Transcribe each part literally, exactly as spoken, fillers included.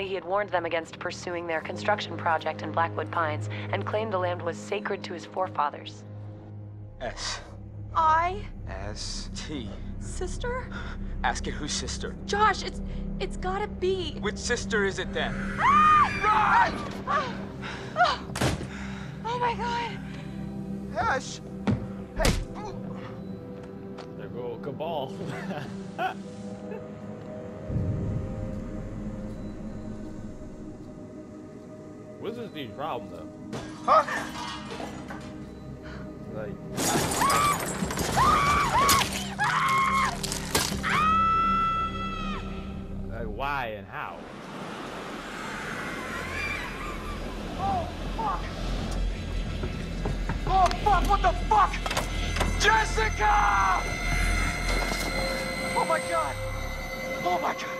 He had warned them against pursuing their construction project in Blackwood Pines and claimed the land was sacred to his forefathers. S. I? S. T. Sister? Ask it whose sister. Josh, it's... it's gotta be... Which sister is it then? Ah! Run! Oh. Oh. Oh my god. Ash! Hey! There go Cabal. What's this dude's problem though? Huh? Like, like why and how? Oh fuck! Oh fuck! What the fuck? Jessica! Oh my god! Oh my god!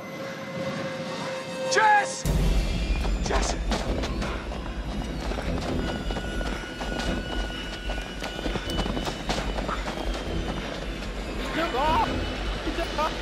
Jess! Jess! Jump off! Jump off!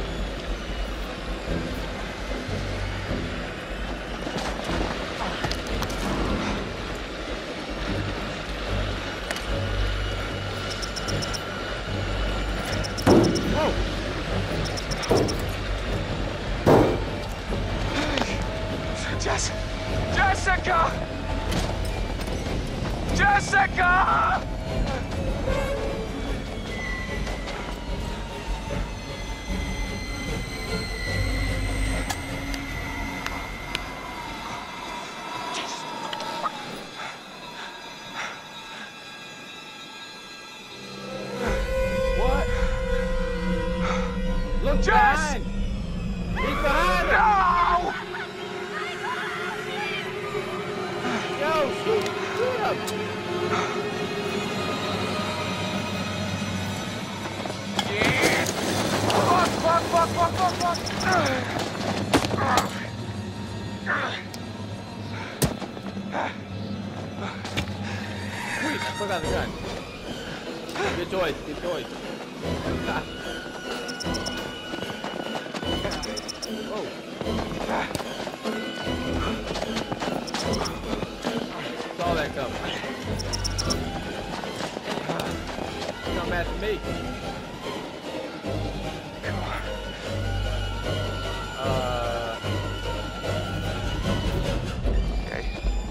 Jess! Jessica! Jessica! What? Look, Jess! behind! He's behind us! No! Yo, shoot, shoot him! Yeah. Fuck, fuck, fuck, fuck, fuck, fuck! Sweet, I forgot the gun. Good choice, good choice. Oh. Saw that coming. Come after me. Uh. Okay.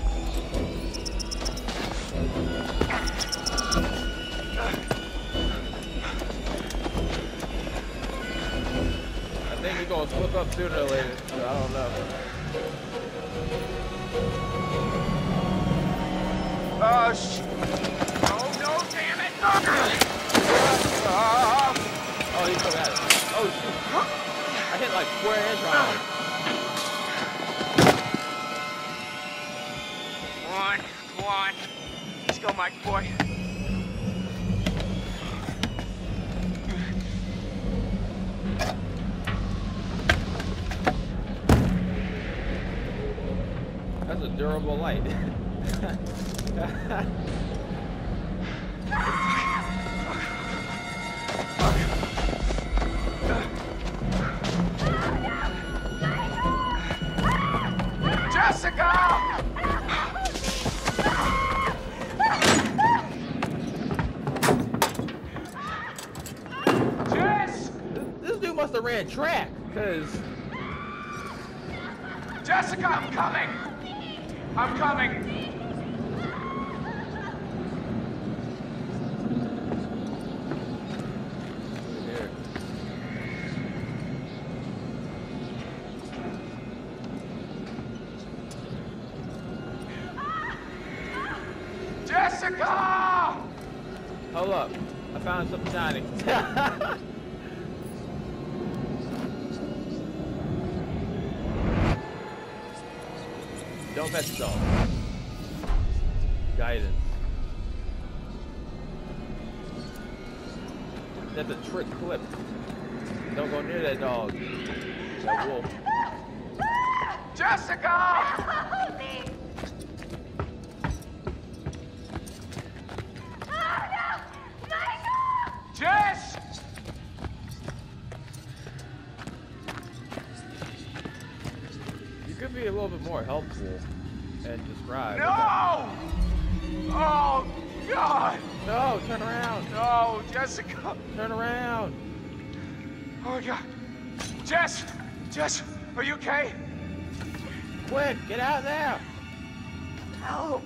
I think we're gonna slip up sooner or later, so I don't know. Oh, sh... Oh, no, damn it! Oh, he's still at it. Oh, shoot. I hit like square inch on him. Come on, come on. Let's go, Mike boy. That's a durable light. Jessica! Jess! This, this dude must have ran track, cause Jessica, I'm coming! I'm coming! here. Jessica! Hold up. I found something shiny. Don't pet the dog. Guidance. That's a trick clip. Don't go near that dog. That wolf. Jessica! Help me! Oh no! Michael! Jess! could be a little bit more helpful and describe. No! Oh, God! No, turn around. No, Jessica! Turn around. Oh, my God. Jess! Jess, are you okay? Quick, get out now. Help.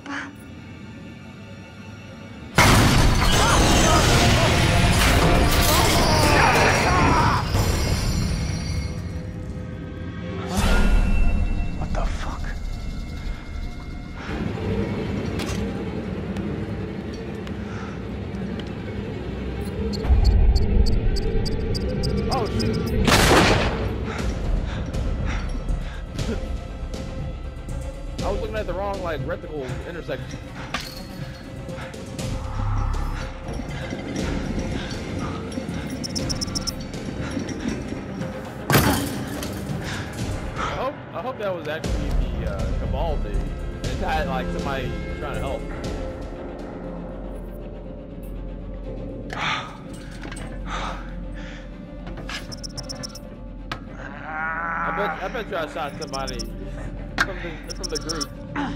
What the fuck? Oh, shoot. I was looking at the wrong, like, reticle intersection. I hope, I hope that was actually the uh, Cabal dude. It had, like, somebody trying to help. I bet, I bet you I shot somebody from the, from the group.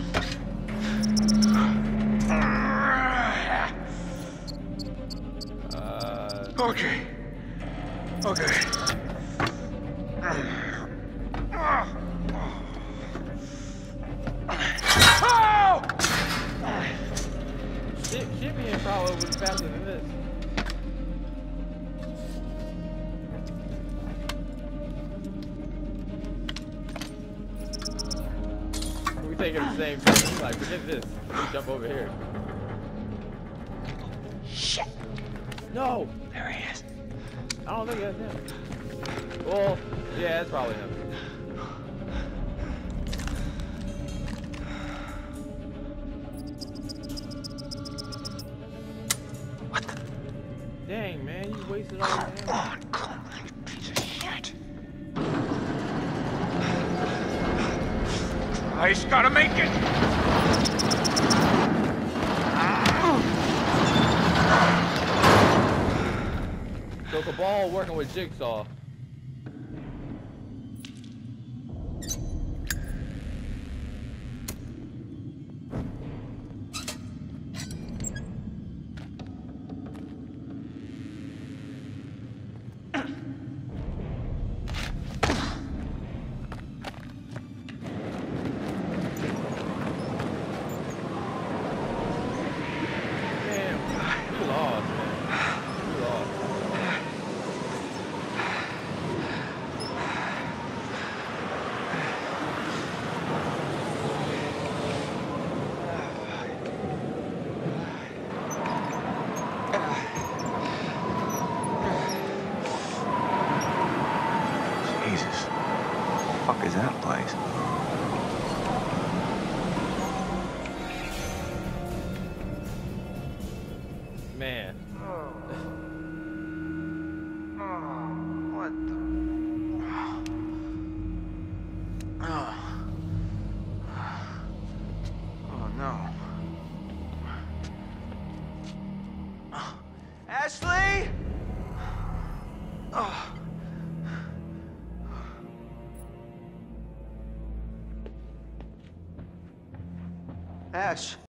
Uh, Okay. Okay. Oh! shit, shimmy probably would be faster than this. We thinking the same thing. Like, forget this. Let me jump over here. Shit. No! There he is. I don't think that's him. Well, yeah, that's probably him. What the? Dang, man, you wasted all Come your ammo. on, come on, you piece of shit. Christ, gotta make it! So Cabal working with Jigsaw. Jesus. What the fuck is that place? Man. Oh. Oh, what the? Oh. Oh, no. Ashley? Oh. Ash.